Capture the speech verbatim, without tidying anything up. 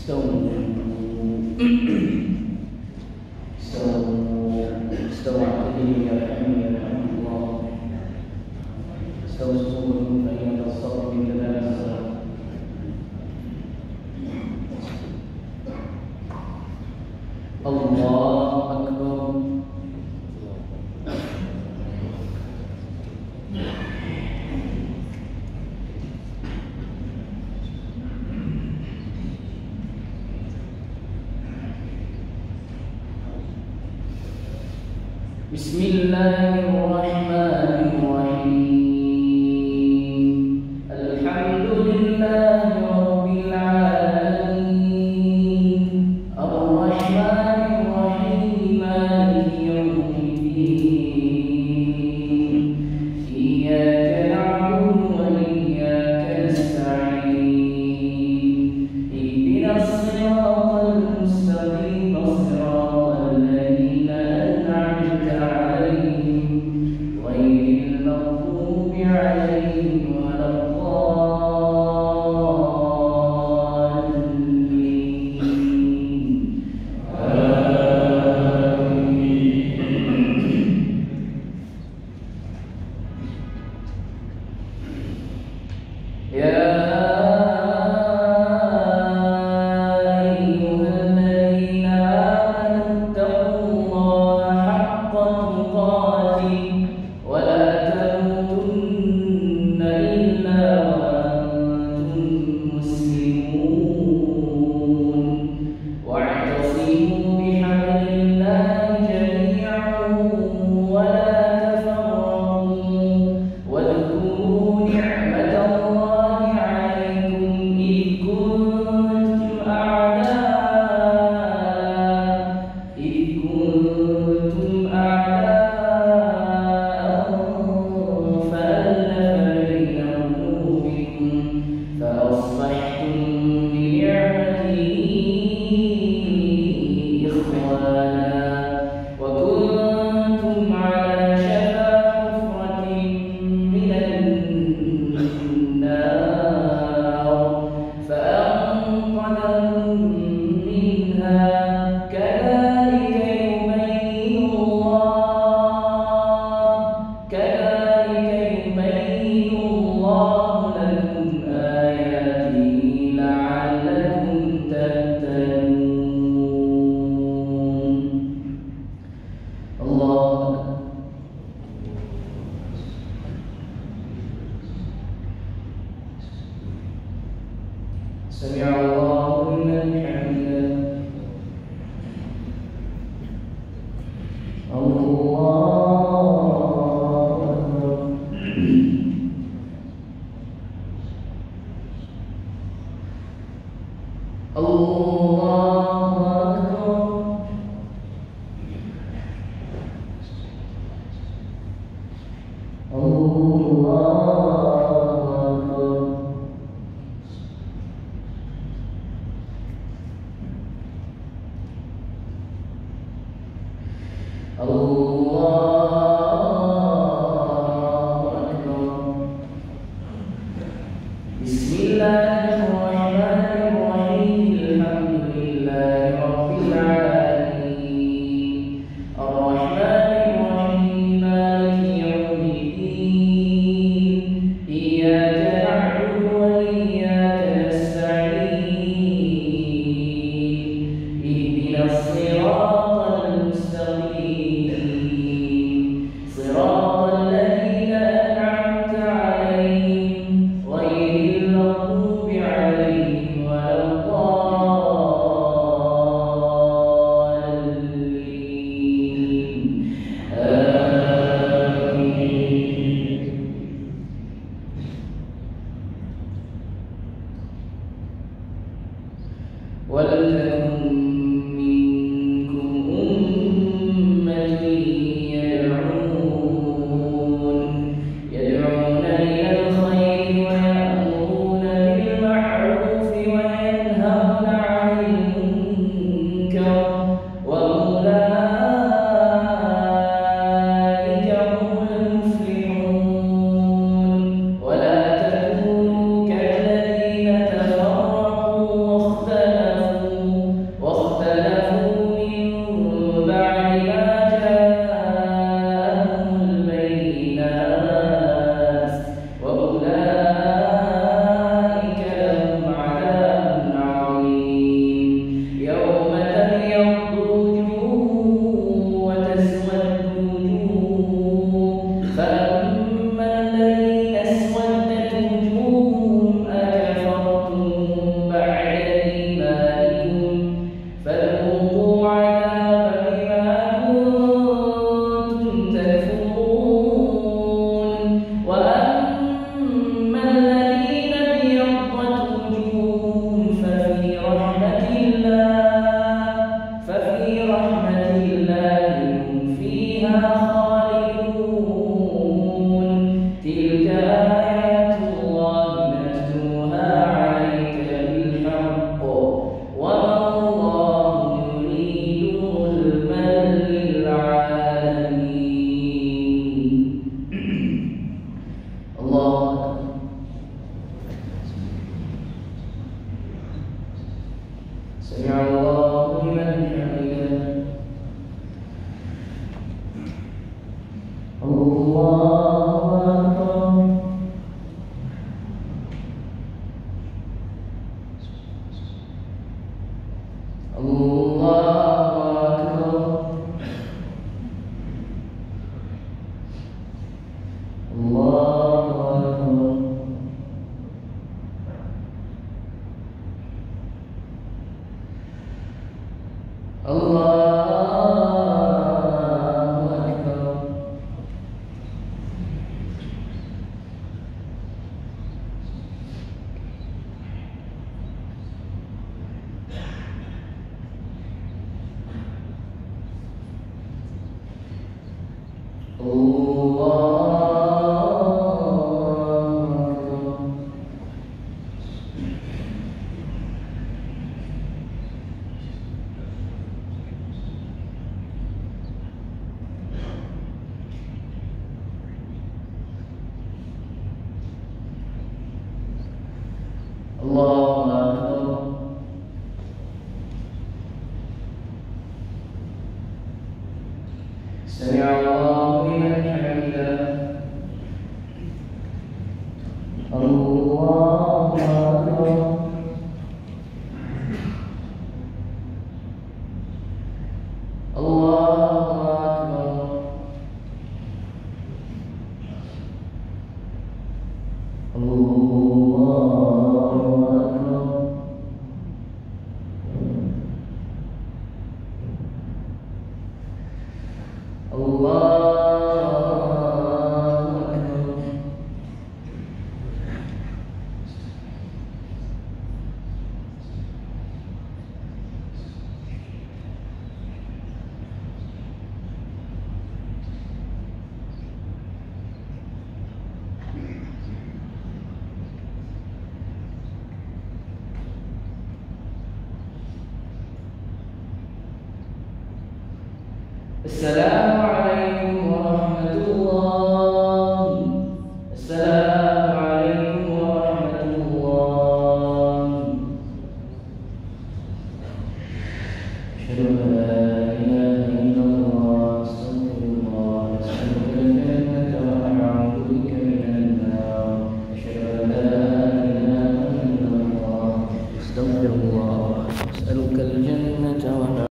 استووا استووا استووا اعتدلوا يرحمني يرحمكم الله. استووا صفوفكم فإن الصف من كمال الصلاة. الله أكبر. بسم الله الرحمن الرحيم. الحمد لله رب العالمين الرحمن الرحيم مالك يوم الدين إياك نعبد وإياك نستعين اهدنا الصراط المستقيم صراط الذين أنعمت عليهم غير المغضوب عليهم ولا الضالين. آمين. يا أيها الذين آمنوا اتقوا الله حق تقاته ولا تموتن إلا وأنتم مسلمون واعتصموا بحبل الله جميعا ولا تفرقوا واذكروا نعمة الله عليكم إذ كنتم أعداء إذ كنتم أعداء فألف بين قلوبكم فأصبحتم بنعمته إخوانا وكنتم على شفا حفرة من النار فأنقذكم منها كذلك يبين الله كذلك يبين الله لكم آياته لعلكم تهتدون. الله أكبر. سمع الله لمن حمده. الله أكبر. الله أكبر. الله أكبر. بسم الله الرحمن الرحيم. الحمد لله رب العالمين الرحمن الرحيم مالك يوم الدين Assalamualaikum warahmatullahi. Assalamualaikum warahmatullahi. Asyhadu an la ilaha illallah, astaghfirullah, as'aluka al-jannata wa a'udzu bika minan nar. Asyhadu an la ilaha illallah, astaghfirullah, as'aluka al-jannata wa